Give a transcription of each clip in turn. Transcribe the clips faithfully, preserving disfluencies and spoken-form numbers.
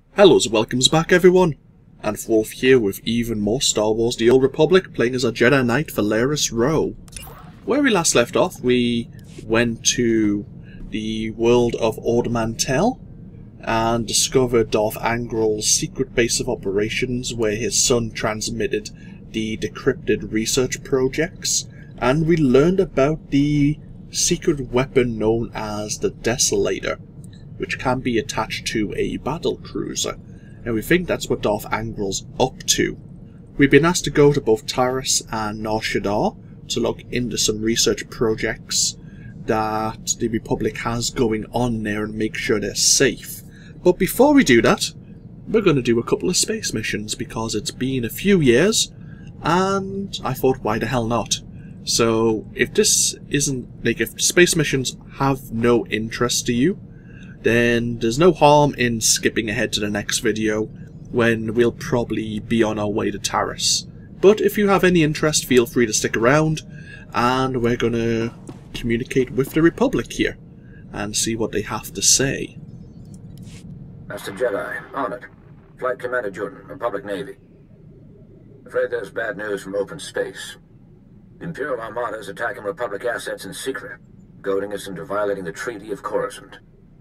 Hello and welcomes back everyone, AnthWolf here with even more Star Wars The Old Republic, playing as a Jedi Knight Valeris Roh. Where we last left off, we went to the world of Ord Mantell and discovered Darth Angral's secret base of operations where his son transmitted the decrypted research projects, and we learned about the secret weapon known as the Desolator, which can be attached to a battle cruiser, and we think that's what Darth Angral's up to. We've been asked to go to both Taris and Nar Shaddaa to look into some research projects that the Republic has going on there and make sure they're safe. But before we do that, we're going to do a couple of space missions because it's been a few years, and I thought, why the hell not? So if this isn't, like, if space missions have no interest to you, then there's no harm in skipping ahead to the next video when we'll probably be on our way to Taris. But if you have any interest, feel free to stick around, and we're gonna communicate with the Republic here and see what they have to say. Master Jedi, on it. Flight Commander Jordan, Republic Navy. Afraid there's bad news from open space. The Imperial Armada is attacking Republic assets in secret, goading us into violating the Treaty of Coruscant.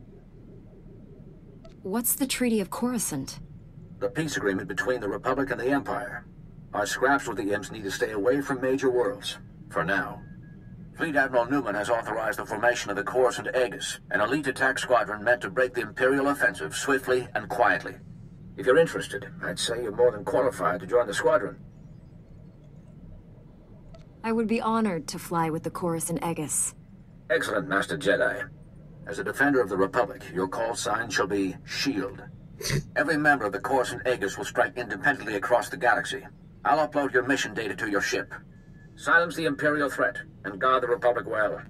What's the Treaty of Coruscant? The peace agreement between the Republic and the Empire. Our scraps with the Imps need to stay away from major worlds, for now. Fleet Admiral Newman has authorized the formation of the Coruscant Aegis, an elite attack squadron meant to break the Imperial offensive swiftly and quietly. If you're interested, I'd say you're more than qualified to join the squadron. I would be honored to fly with the Coruscant Aegis. Excellent, Master Jedi. As a defender of the Republic, your call sign shall be SHIELD. Every member of the Coruscant Aegis will strike independently across the galaxy. I'll upload your mission data to your ship. Silence the Imperial threat, and guard the Republic well.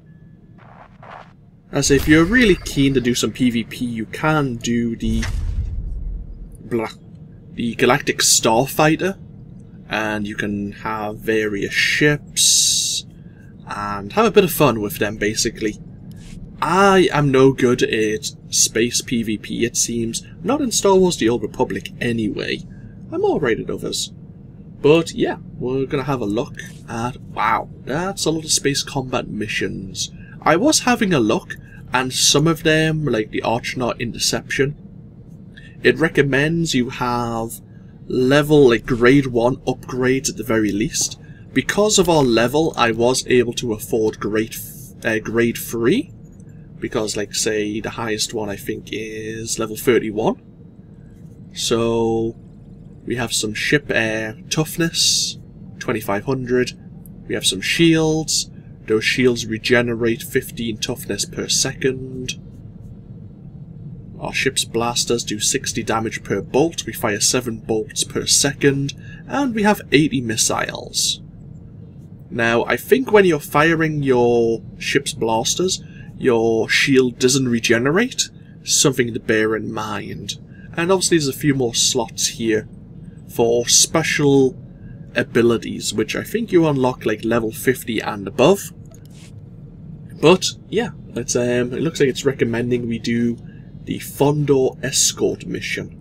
As if you're really keen to do some PvP, you can do the blah, the Galactic Starfighter, and you can have various ships and have a bit of fun with them, basically. I am no good at space PvP, it seems. Not in Star Wars The Old Republic anyway. I'm alright at others. But yeah, we're gonna have a look at... Wow, that's a lot of space combat missions. I was having a look, and some of them, like the Archnaut Interception, it recommends you have level, like grade one upgrades at the very least. Because of our level, I was able to afford grade, uh, grade three. Because, like, say, the highest one I think is level thirty-one. So we have some ship air toughness, twenty-five hundred. We have some shields. Those shields regenerate fifteen toughness per second. Our ship's blasters do sixty damage per bolt. We fire seven bolts per second. And we have eighty missiles. Now, I think when you're firing your ship's blasters, your shield doesn't regenerate, something to bear in mind. And obviously there's a few more slots here for special abilities, which I think you unlock like level fifty and above. But yeah, it's, um, it looks like it's recommending we do the Fondor Escort mission.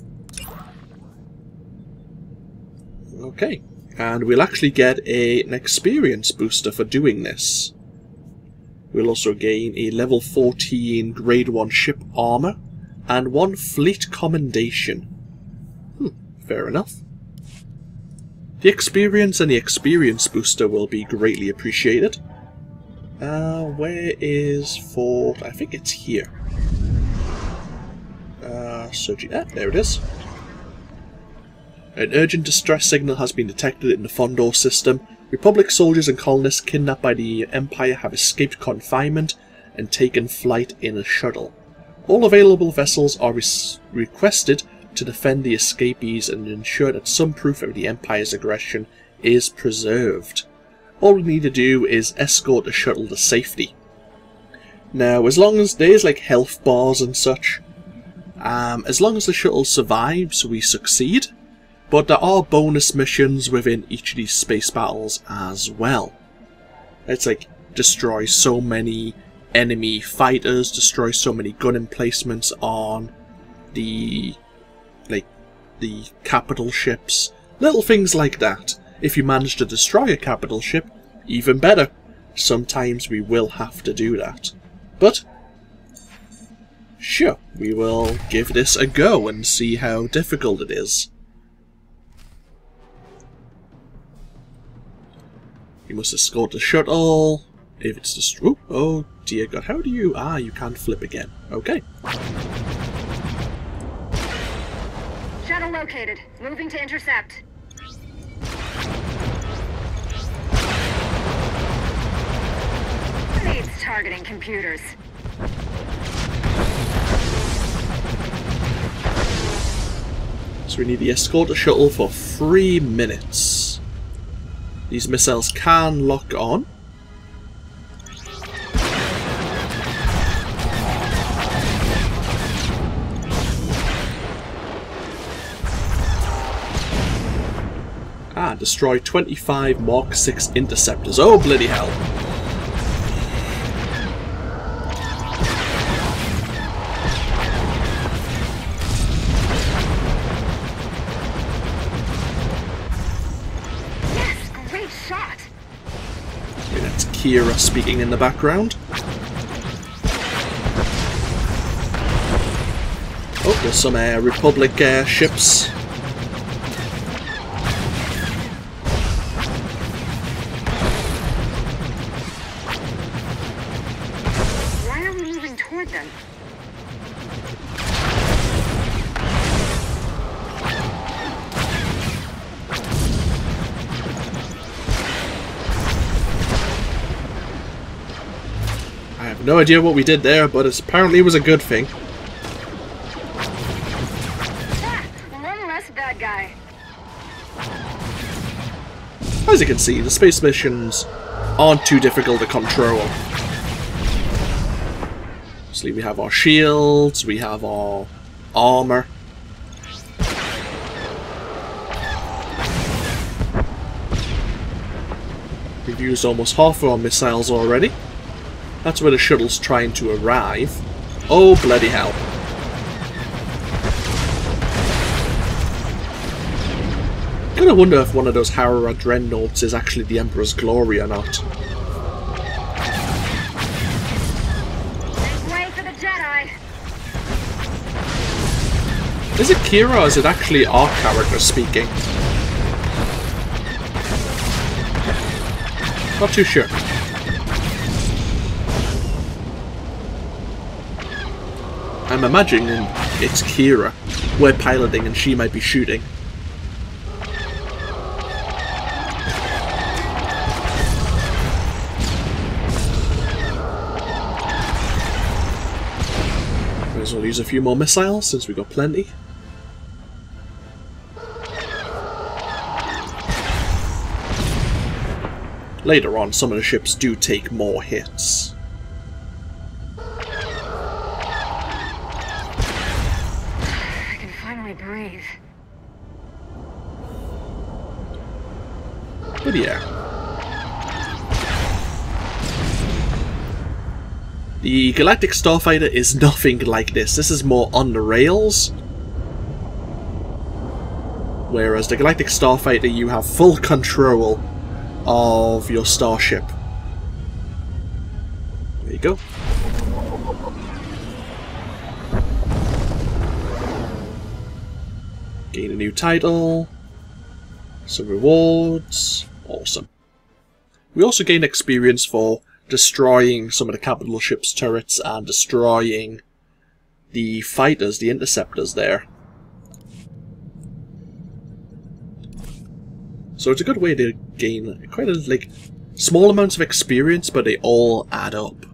Okay, and we'll actually get a, an experience booster for doing this. We'll also gain a level fourteen grade one ship armor and one fleet commendation. Hmm, fair enough. The experience and the experience booster will be greatly appreciated. Uh, where is Fort? I think it's here. Uh, searching. Ah, there it is. An urgent distress signal has been detected in the Fondor system. Republic soldiers and colonists kidnapped by the Empire have escaped confinement and taken flight in a shuttle. All available vessels are requested to defend the escapees and ensure that some proof of the Empire's aggression is preserved. All we need to do is escort the shuttle to safety. Now, as long as there's like health bars and such, um, as long as the shuttle survives, we succeed. But there are bonus missions within each of these space battles as well. It's like destroy so many enemy fighters, destroy so many gun emplacements on the like the capital ships, little things like that. If you manage to destroy a capital ship, even better. Sometimes we will have to do that. But, sure, we will give this a go and see how difficult it is. You must escort the shuttle. If it's destroyed... Oh, oh dear god, how do you... Ah, you can't flip again. Okay. Shuttle located. Moving to intercept. Needs targeting computers. So we need to escort the shuttle for three minutes. These missiles can lock on. Ah, destroy twenty-five Mark six interceptors. Oh, bloody hell. Yes, great shot. Okay, that's Kira speaking in the background. Oh, there's some uh, Republic uh, ships. Them. I have no idea what we did there, but it's, apparently it was a good thing. Ah, one less bad guy. As you can see, the space missions aren't too difficult to control. We have our shields, we have our armor. We've used almost half of our missiles already. That's where the shuttle's trying to arrive. Oh, bloody hell. I'm gonna wonder if one of those Harrower dreadnoughts is actually the Emperor's Glory or not. Jedi. Is it Kira or is it actually our character speaking? Not too sure. I'm imagining it's Kira. We're piloting and she might be shooting. We'll use a few more missiles since we've got plenty. Later on, some of the ships do take more hits. I can finally breathe. But yeah. The Galactic Starfighter is nothing like this. This is more on the rails. Whereas the Galactic Starfighter, you have full control of your starship. There you go. Gain a new title. Some rewards. Awesome. We also gain experience for destroying some of the capital ship's turrets and destroying the fighters, the interceptors there. So it's a good way to gain quite a like small amounts of experience, but they all add up.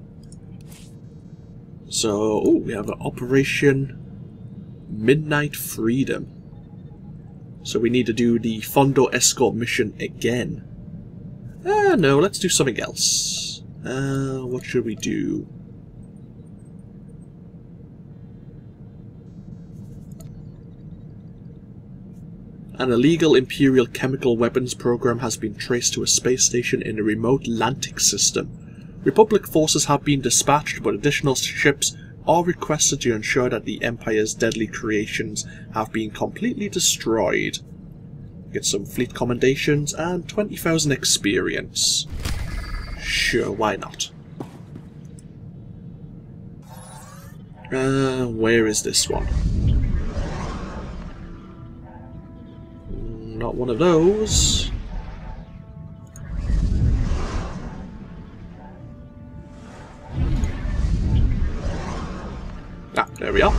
So, ooh, we have an Operation Midnight Freedom. So we need to do the Fondo escort mission again. Ah, no, let's do something else. Uh, what should we do? An illegal Imperial chemical weapons program has been traced to a space station in a remote Lantic system. Republic forces have been dispatched, but additional ships are requested to ensure that the Empire's deadly creations have been completely destroyed. Get some fleet commendations and twenty thousand experience. Sure, why not? Uh, where is this one? Not one of those. Ah, there we are.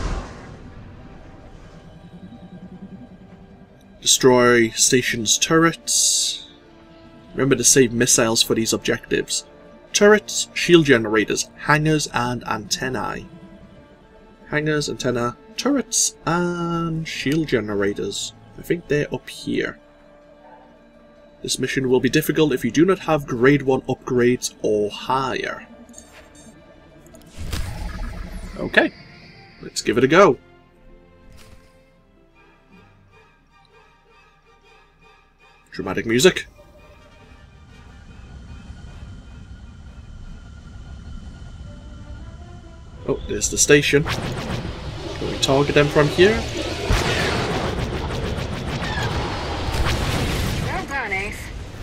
Destroy station's turrets. Remember to save missiles for these objectives. Turrets, shield generators, hangars, and antennae. Hangars, antenna, turrets, and shield generators. I think they're up here. This mission will be difficult if you do not have grade one upgrades or higher. Okay, let's give it a go. Dramatic music. Oh, there's the station. Can we target them from here? Well done, Ace.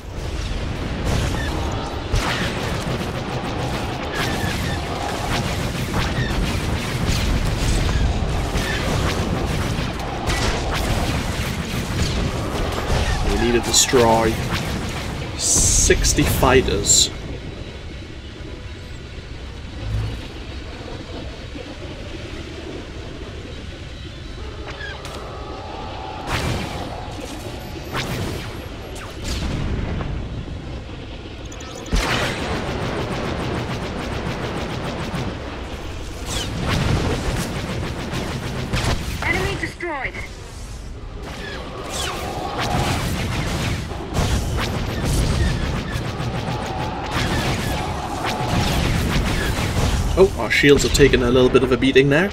We need to destroy sixty fighters. Destroyed. Oh, our shields have taken a little bit of a beating there.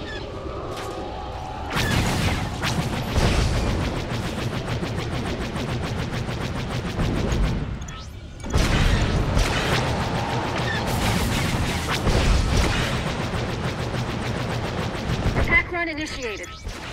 Attack run initiated.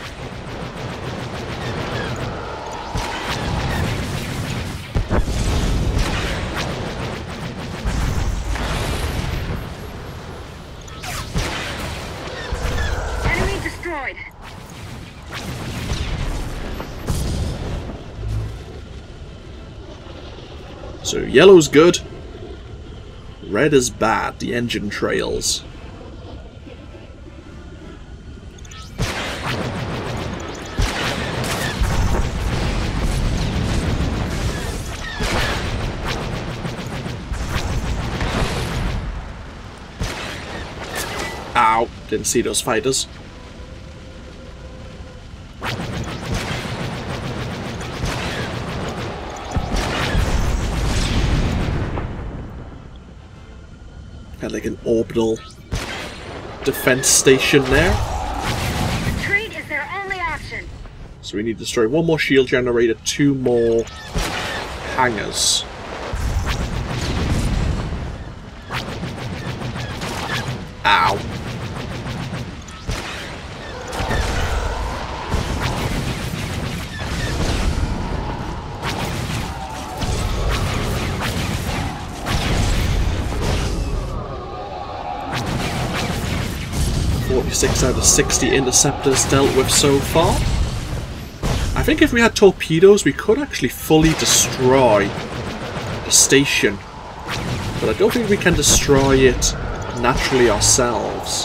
So yellow's good, red is bad, the engine trails. Ow, didn't see those fighters. Got like an orbital defense station there. Retreat is their only option. So we need to destroy one more shield generator, two more hangars. Ow. forty-six out of sixty interceptors dealt with so far. I think if we had torpedoes we could actually fully destroy the station. But I don't think we can destroy it naturally ourselves.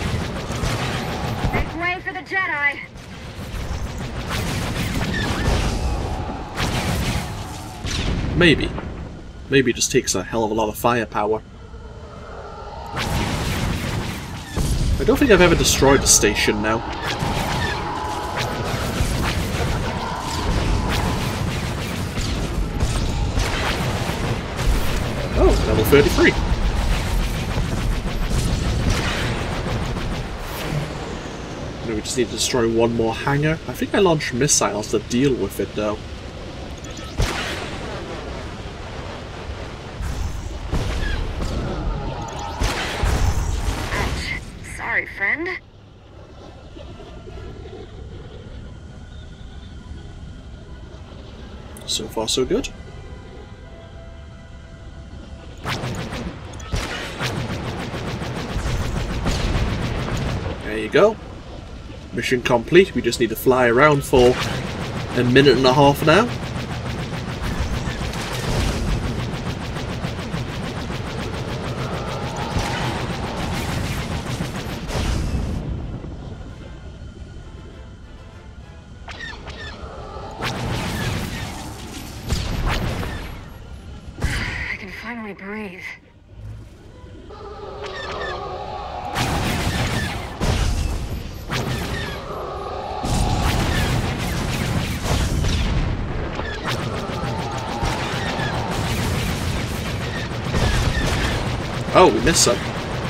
Make way for the Jedi! Maybe. Maybe it just takes a hell of a lot of firepower. I don't think I've ever destroyed a station now. Oh, level thirty-three. Now we just need to destroy one more hangar. I think I launched missiles to deal with it though. Ouch. Sorry, friend. So far, so good. There you go. Mission complete. We just need to fly around for a minute and a half now. I can finally breathe. Oh, we missed some.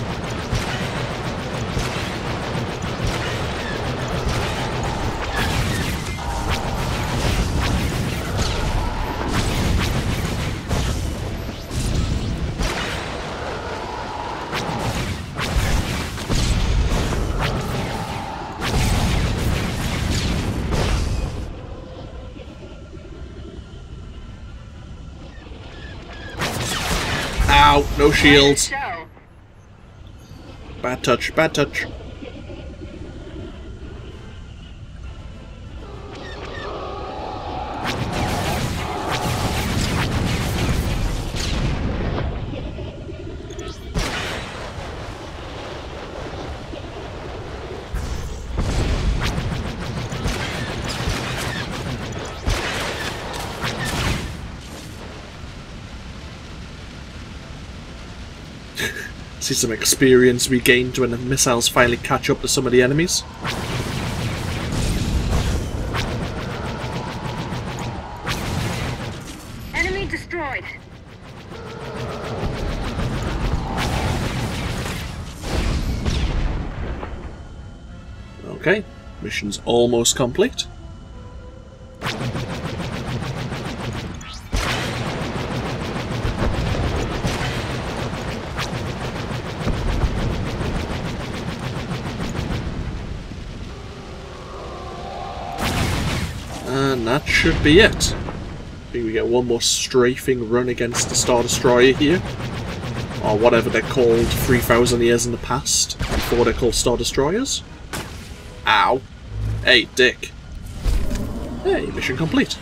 Ow, no shields. Bad touch, bad touch. See some experience we gained when the missiles finally catch up to some of the enemies. Enemy destroyed. Okay, mission's almost complete. And that should be it. I think we get one more strafing run against the Star Destroyer here. Or whatever they're called three thousand years in the past, before they're called Star Destroyers. Ow. Hey, dick. Hey, mission complete.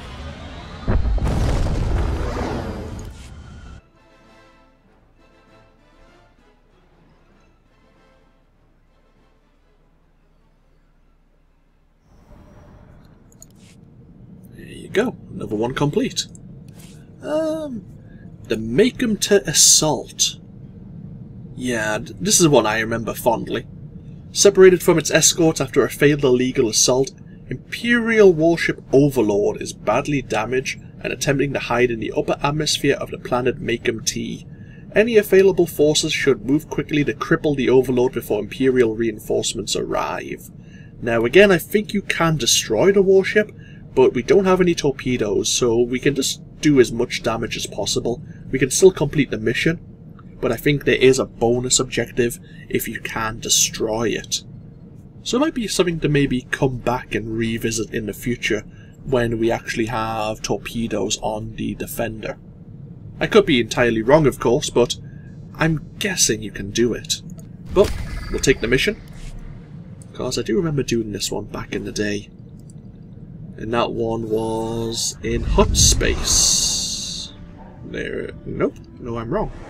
There you go, another one complete. Um, the Make 'em to Assault. Yeah, this is one I remember fondly. Separated from its escort after a failed illegal assault, Imperial warship Overlord is badly damaged and attempting to hide in the upper atmosphere of the planet Make 'em T. Any available forces should move quickly to cripple the Overlord before Imperial reinforcements arrive. Now again, I think you can destroy the warship, but we don't have any torpedoes, so we can just do as much damage as possible. We can still complete the mission, but I think there is a bonus objective if you can destroy it. So it might be something to maybe come back and revisit in the future when we actually have torpedoes on the Defender. I could be entirely wrong, of course, but I'm guessing you can do it. But we'll take the mission, because I do remember doing this one back in the day. And that one was in hut space. There. Nope. No, I'm wrong.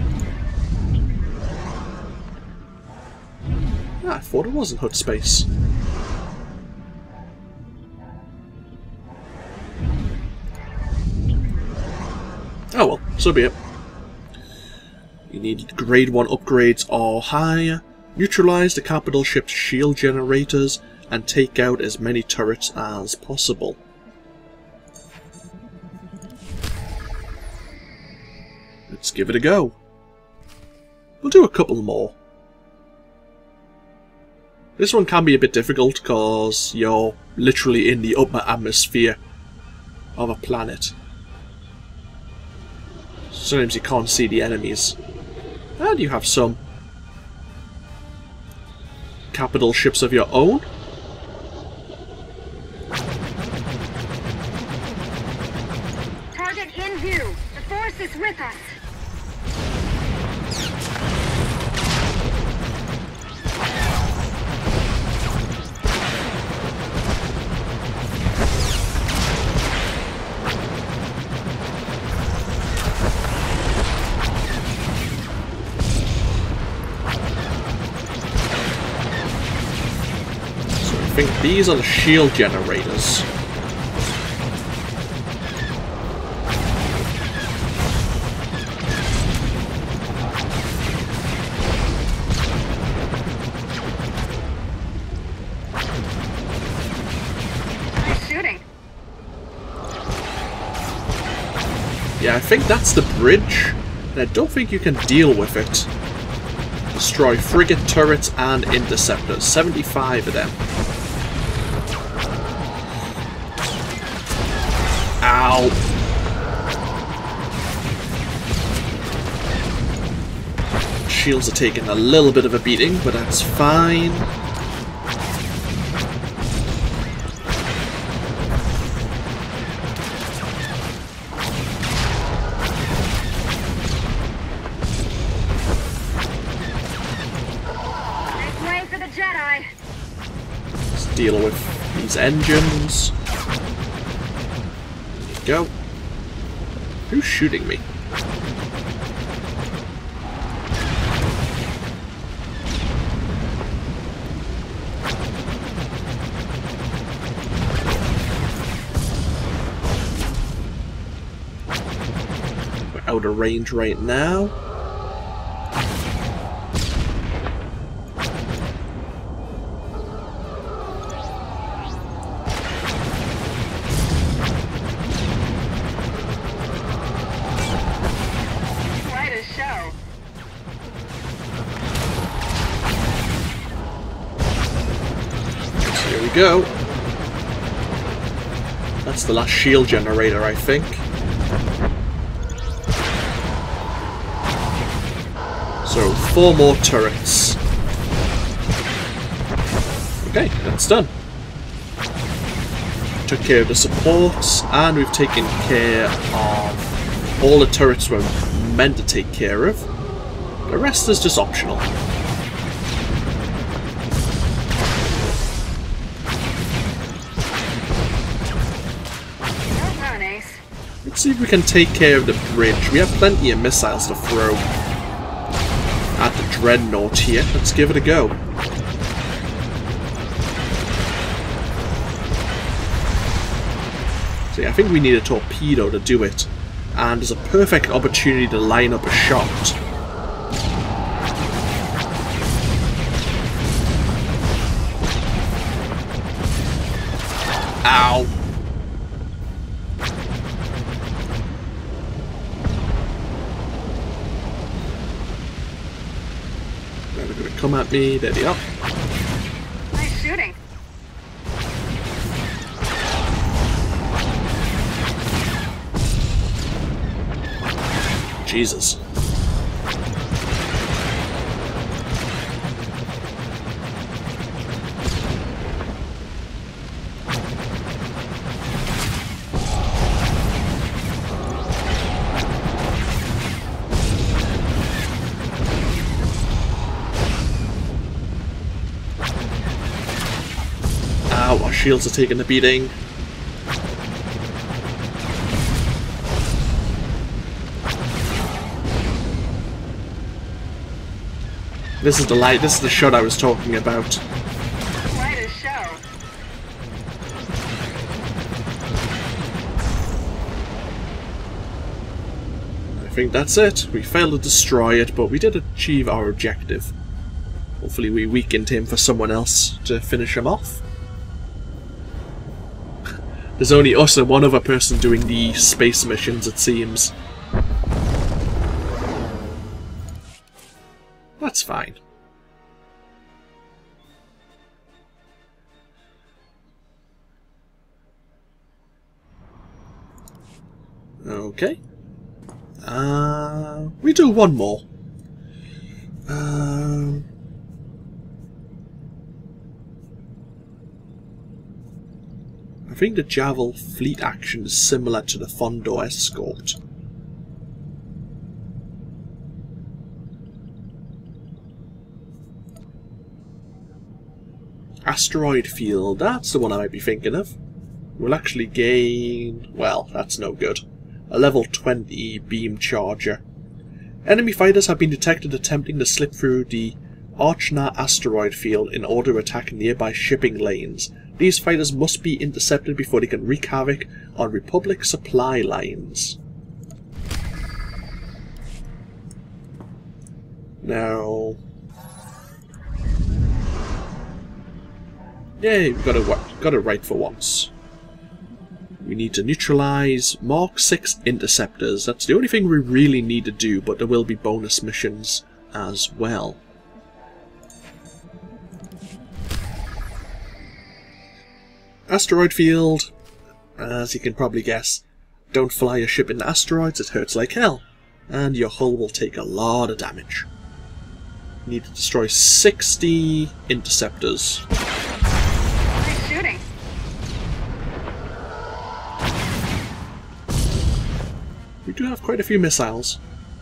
Ah, I thought it was in hut space. Oh well, so be it. You need grade one upgrades or higher, neutralize the capital ship's shield generators, and take out as many turrets as possible. Let's give it a go. We'll do a couple more. This one can be a bit difficult because you're literally in the upper atmosphere of a planet. Sometimes you can't see the enemies. And you have some capital ships of your own. Force is with us. I think these are the shield generators. Nice shooting. Yeah, I think that's the bridge, and I don't think you can deal with it. Destroy frigate turrets and interceptors. seventy-five of them. Ow! Shields are taking a little bit of a beating, but that's fine. Make way for the Jedi. Let's deal with these engines. Go. Who's shooting me? We're out of range right now. Go. That's the last shield generator, I think. So, four more turrets. Okay, that's done. Took care of the supports, and we've taken care of all the turrets we're meant to take care of. The rest is just optional. Let's see if we can take care of the bridge. We have plenty of missiles to throw at the Dreadnought here. Let's give it a go. See, I think we need a torpedo to do it. And there's a perfect opportunity to line up a shot. Ow! Come at me, there they are. Nice shooting. Jesus. Ow, our shields are taking the beating. This is the light, this is the shot I was talking about. Quite a show. I think that's it. We failed to destroy it, but we did achieve our objective. Hopefully we weakened him for someone else to finish him off. There's only us and one other person doing the space missions, it seems. That's fine. Okay. Uh, we do one more. Um... I think the Javel fleet action is similar to the Fondo escort. asteroid field. That's the one I might be thinking of. We'll actually gain... well, that's no good. A level twenty beam charger. Enemy fighters have been detected attempting to slip through the Archna asteroid field in order to attack nearby shipping lanes. These fighters must be intercepted before they can wreak havoc on Republic supply lines. Now... yay, we got it, got it right for once. We need to neutralize Mark six interceptors. That's the only thing we really need to do, but there will be bonus missions as well. Asteroid field. As you can probably guess, don't fly your ship into asteroids, it hurts like hell. And your hull will take a lot of damage. You need to destroy sixty interceptors. Nice shooting. We do have quite a few missiles.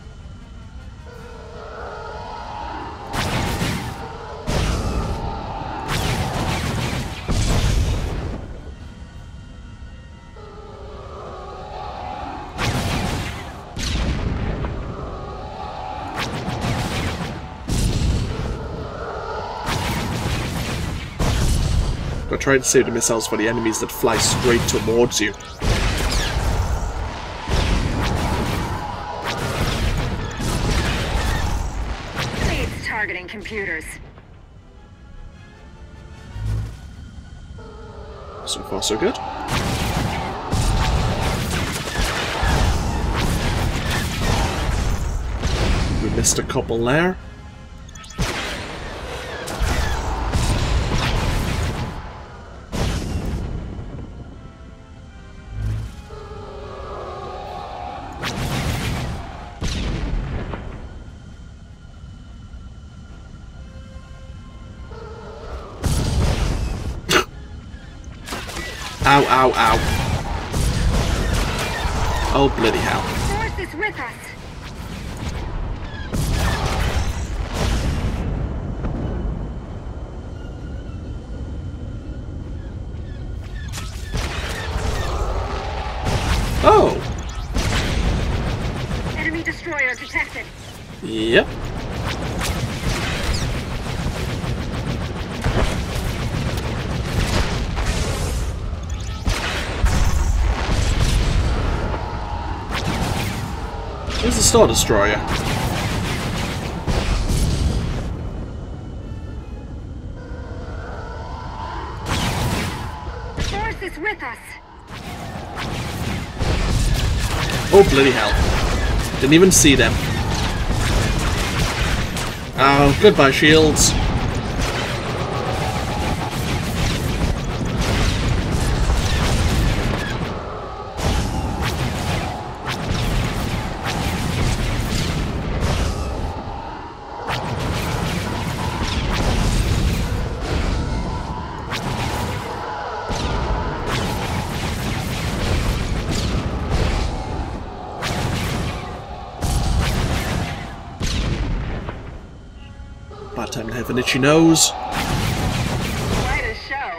But try to save the missiles for the enemies that fly straight towards you. Targeting computers. So far, so good. We missed a couple there. Ow, ow, ow. Oh, bloody hell. Force is with us. Oh! Enemy destroyer detected. Yep. Here's the Star Destroyer. The Force is with us. Oh, bloody hell. Didn't even see them. Oh, goodbye, shields. Bad time to have an itchy nose. Quite a show.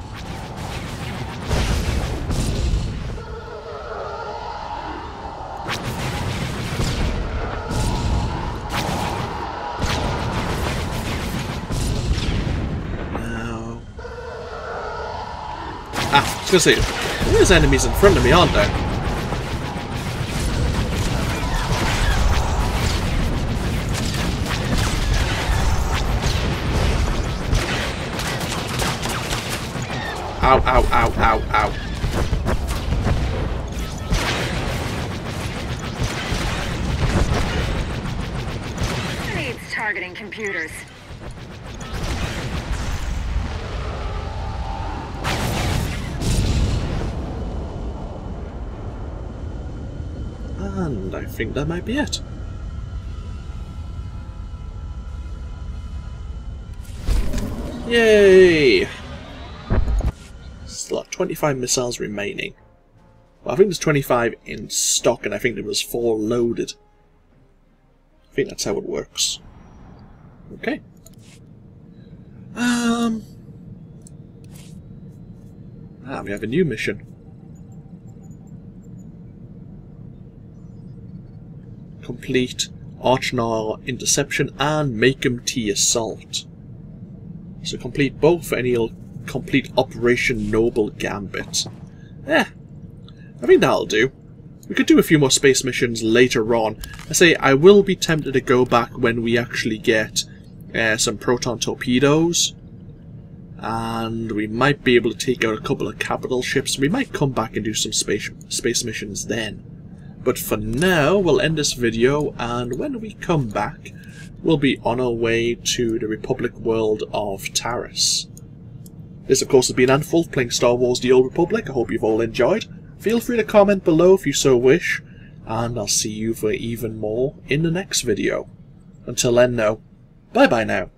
Now... ah, I was gonna say, there's enemies in front of me, aren't there? Ow, ow, ow, ow, ow. Needs targeting computers. And I think that might be it. Yay! Still have twenty-five missiles remaining. Well, I think there's twenty-five in stock, and I think there was four loaded. I think that's how it works. Okay. Um, Ah, we have a new mission. Complete Archnar interception and make him T assault. So complete both and he'll complete Operation Noble Gambit. Eh, I think that'll do. We could do a few more space missions later on. I say I will be tempted to go back when we actually get uh, some proton torpedoes. And we might be able to take out a couple of capital ships. We might come back and do some space, space missions then. But for now, we'll end this video, and when we come back, we'll be on our way to the Republic world of Taris. This, of course, has been AnthWolf playing Star Wars The Old Republic. I hope you've all enjoyed. Feel free to comment below if you so wish, and I'll see you for even more in the next video. Until then, though, bye-bye now.